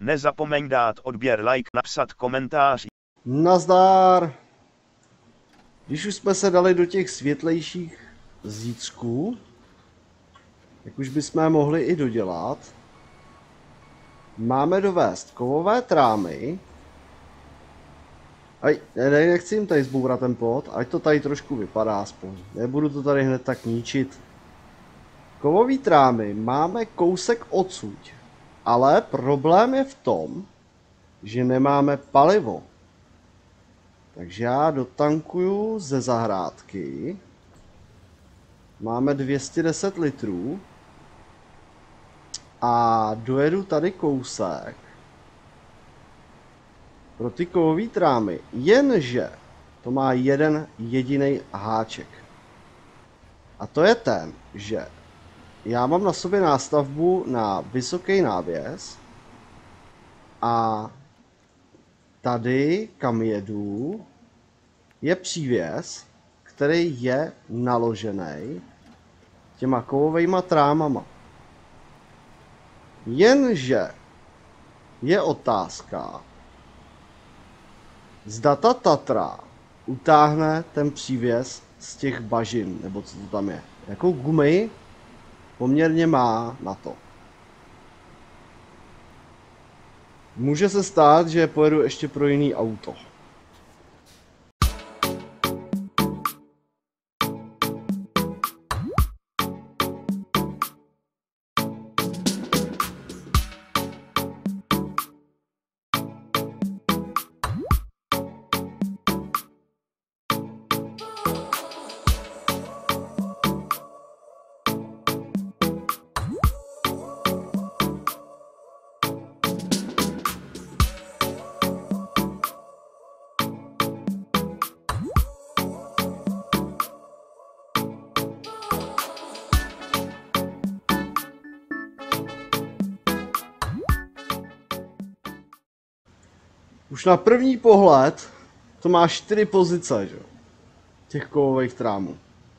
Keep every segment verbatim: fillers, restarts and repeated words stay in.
Nezapomeň dát odběr, like, napsat komentář. Nazdar! Když už jsme se dali do těch světlejších zítřků, tak už bychom mohli i dodělat. Máme dovést kovové trámy. Aj, ne, ne, nechci jim tady zbourat ten plot, ať to tady trošku vypadá aspoň. Nebudu to tady hned tak ničit. Kovový trámy máme kousek odsud, ale problém je v tom, že nemáme palivo. Takže já dotankuju ze zahrádky. Máme dvě stě deset litrů. A dojedu tady kousek pro ty kovové trámy, jenže to má jeden jediný háček. A to je ten, že já mám na sobě nástavbu na vysoký návěs a tady, kam jedu, je přívěs, který je naložený těma kovovejma trámama. Jenže je otázka, zda ta Tatra utáhne ten přívěs z těch bažin, nebo co to tam je. Jakou gumy poměrně má na to. Může se stát, že pojedu ještě pro jiný auto. Už na první pohled to má čtyři pozice, že? Těch kovových trámů.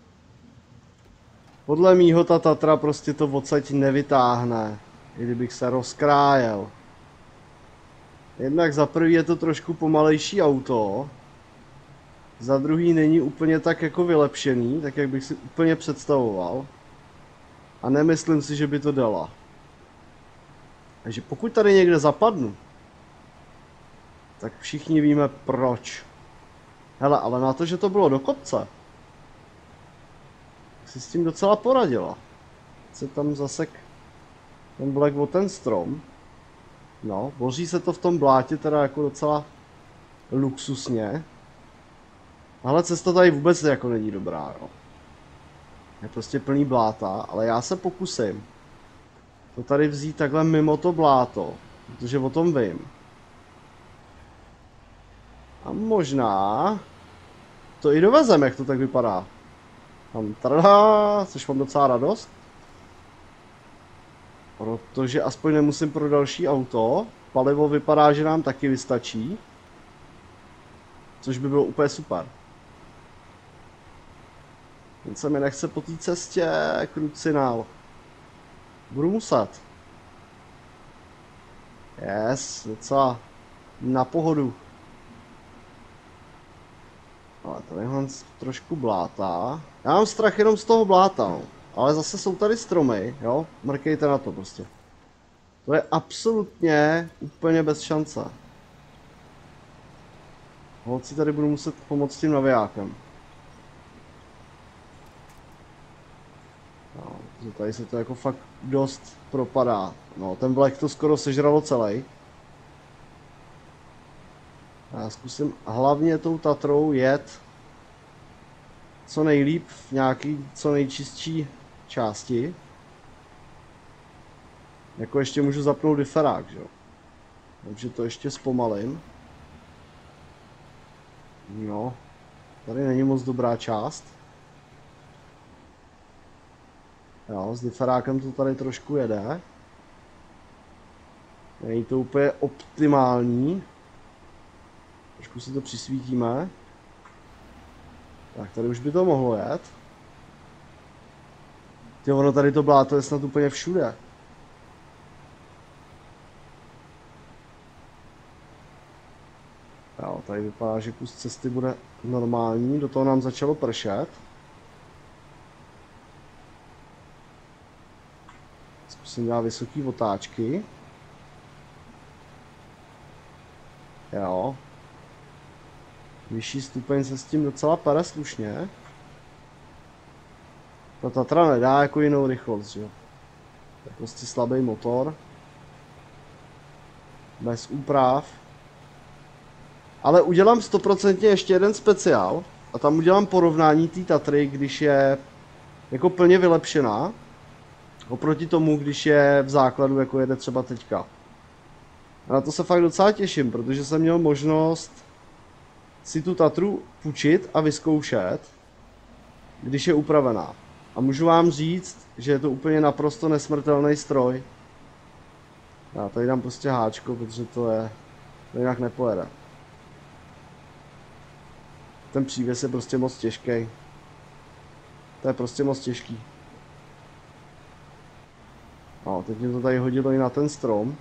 Podle mýho ta Tatra prostě to odsaď nevytáhne, i kdybych se rozkrájel. Jednak za prvý je to trošku pomalejší auto, za druhý není úplně tak jako vylepšený, tak jak bych si úplně představoval. A nemyslím si, že by to dala. Takže pokud tady někde zapadnu, tak všichni víme proč. Hele, ale na to, že to bylo do kopce, si s tím docela poradila. Se tam zasek ten vlek o ten strom. No, boří se to v tom blátě teda jako docela luxusně. Ale cesta tady vůbec jako není dobrá, jo. Je prostě plný bláta, ale já se pokusím to tady vzít takhle mimo to bláto, protože o tom vím. A možná to i dovezem, jak to tak vypadá. Tam tada, což mám docela radost. Protože aspoň nemusím pro další auto. Palivo vypadá, že nám taky vystačí. Což by bylo úplně super. Jen se mi nechce po té cestě krucinál. Budu muset. Yes, docela na pohodu. Ale tady mám trošku bláta. Já mám strach jenom z toho bláta, no. Ale zase jsou tady stromy, jo? Mrkejte na to prostě. To je absolutně úplně bez šance. Holci, tady budu muset pomoct tím navijákem. No, tady se to jako fakt dost propadá. No, ten vlek to skoro sežralo celý. Já zkusím hlavně tou Tatrou jet co nejlíp v nějaký co nejčistší části. Jako ještě můžu zapnout diferák, že jo. Takže to ještě zpomalím. No, tady není moc dobrá část. Jo, s diferákem to tady trošku jede. Není to úplně optimální. Trošku si to přisvítíme. Tak tady už by to mohlo jet. Ty ono tady to bláto je snad úplně všude. Tady vypadá, že kus cesty bude normální, do toho nám začalo pršet. Zkusím dát vysoké otáčky. Jo. Vyšší stupeň se s tím docela pere slušně. Ta Tatra nedá jako jinou rychlost, že jo. To je prostě slabý motor. Bez úprav. Ale udělám stoprocentně ještě jeden speciál. A tam udělám porovnání té Tatry, když je jako plně vylepšená. Oproti tomu, když je v základu, jako jede třeba teďka. A na to se fakt docela těším, protože jsem měl možnost si tu Tatru půjčit a vyzkoušet, když je upravená. A můžu vám říct, že je to úplně naprosto nesmrtelný stroj. Já tady dám prostě háčko, protože to je, to jinak nepojede. Ten přívěs je prostě moc těžký. To je prostě moc těžký. No, teď mě to tady hodilo i na ten strom.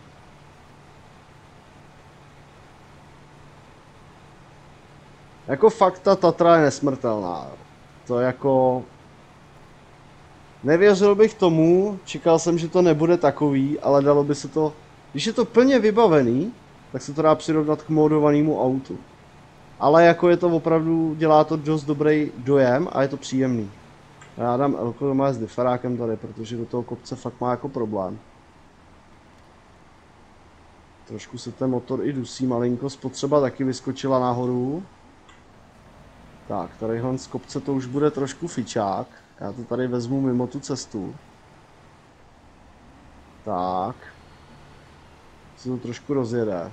Jako fakt ta Tatra je nesmrtelná. To jako... Nevěřil bych tomu, čekal jsem, že to nebude takový, ale dalo by se to... Když je to plně vybavený, tak se to dá přirovnat k modovanému autu. Ale jako je to opravdu, dělá to dost dobrý dojem a je to příjemný. Já dám Elko doma s diferákem tady, protože do toho kopce fakt má jako problém. Trošku se ten motor i dusí malinko, spotřeba taky vyskočila nahoru. Tak, tadyhle z kopce to už bude trošku fičák. Já to tady vezmu mimo tu cestu. Tak. Se to trošku rozjede.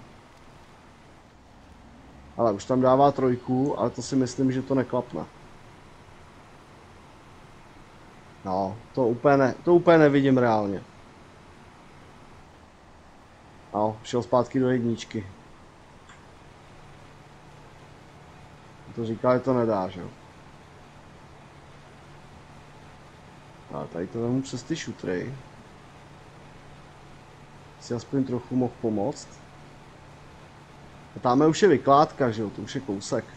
Ale už tam dává trojku, ale to si myslím, že to neklapne. No, to úplně, ne, to úplně nevidím reálně. No, šel zpátky do jedničky. To říká, že to nedá, že jo. A tady to vemu přes ty šutry. Si aspoň trochu mohl pomoct. A tamhle už je vykládka, že jo, to už je kousek.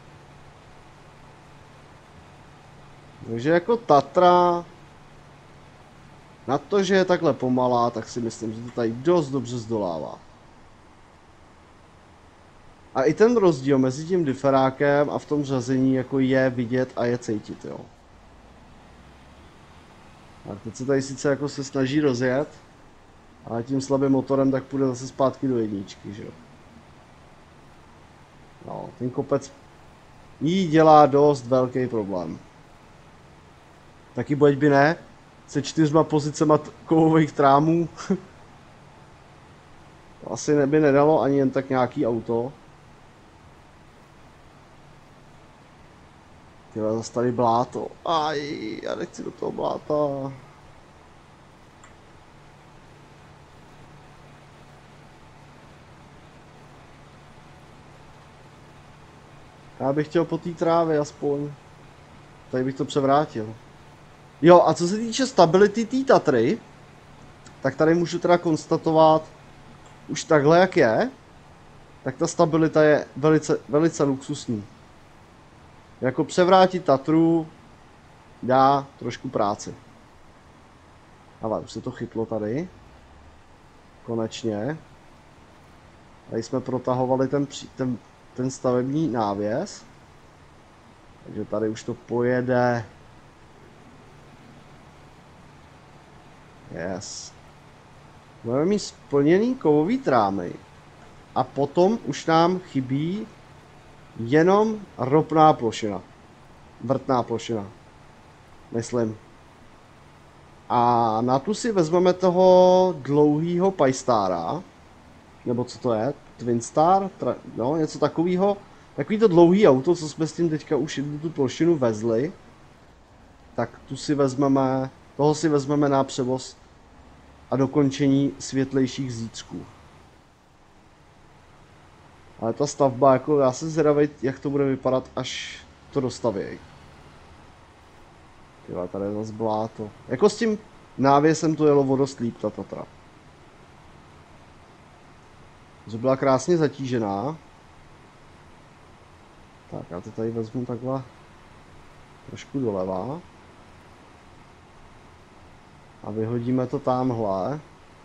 Takže jako Tatra, na to, že je takhle pomalá, tak si myslím, že to tady dost dobře zdolává. A i ten rozdíl mezi tím diferákem a v tom řazení jako je vidět a je cítit, jo. A teď se tady sice jako se snaží rozjet, ale tím slabým motorem tak půjde zase zpátky do jedničky, že jo. No, ten kopec jí dělá dost velký problém. Taky boď by ne, se čtyřma pozicema kovových trámů. To asi by nedalo ani jen tak nějaký auto. Tyhle, zase tady bláto. Aj, já nechci do toho bláta. Já bych chtěl po té trávě aspoň. Tady bych to převrátil. Jo, a co se týče stability té Tatry, tak tady můžu teda konstatovat, už takhle jak je, tak ta stabilita je velice, velice luxusní. Jako převrátit Tatru dá trošku práci. Ale už se to chytlo tady. Konečně. Tady jsme protahovali ten, ten, ten stavební návěs. Takže tady už to pojede. Yes. Budeme mít splněný kovový trámy. A potom už nám chybí jenom ropná plošina. Vrtná plošina. Myslím. A na tu si vezmeme toho dlouhýho Pajstára. Nebo co to je? Twinstar? Tra... No, něco takového. Takový to dlouhý auto, co jsme s tím teďka už jednu tu plošinu vezli. Tak tu si vezmeme, toho si vezmeme na převoz a dokončení světlejších zítřků. Ale ta stavba, jako já se zvědavej, jak to bude vypadat, až to dostavějí. Tyhle, tady je zase bláto. Jako s tím návěsem to jelo vodost líp, ta Tatra. Že byla krásně zatížená. Tak, já to tady vezmu takhle trošku doleva. A vyhodíme to tamhle.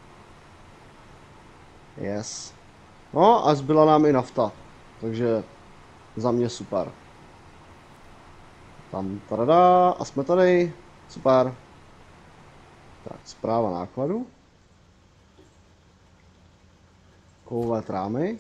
Yes. No a zbyla nám i nafta. Takže za mě super. Tam tada a jsme tady. Super. Tak, zpráva nákladu. Kovové trámy.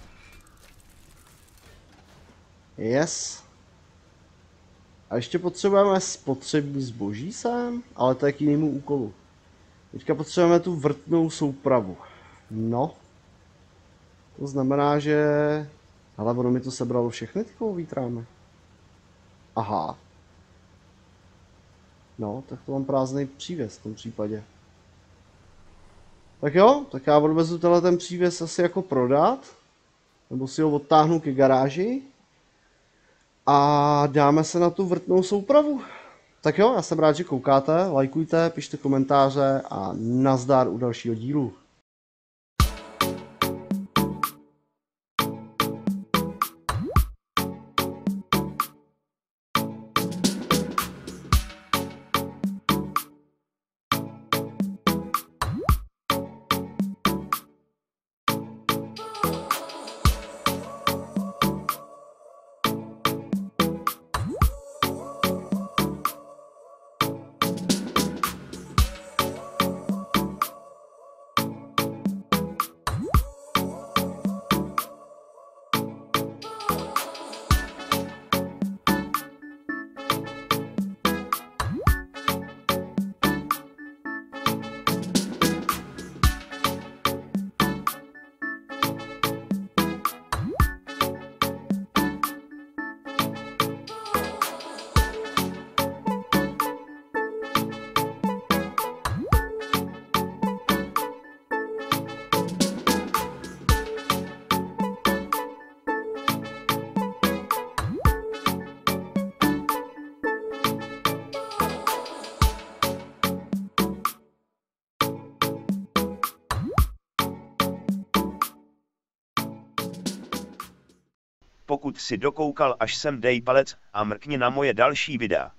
Yes. A ještě potřebujeme spotřební zboží sem, ale to je k jinému úkolu. Teďka potřebujeme tu vrtnou soupravu. No. To znamená, že... Ale ono mi to sebralo všechny ty kovové trámy. Aha. No, tak to mám prázdný přívěs v tom případě. Tak jo, tak já odvezu tenhle ten přívěs asi jako prodat. Nebo si ho odtáhnu ke garáži. A dáme se na tu vrtnou soupravu. Tak jo, já jsem rád, že koukáte, lajkujte, pište komentáře a nazdar u dalšího dílu. Pokud si dokoukal až sem, dej palec a mrkni na moje další videa.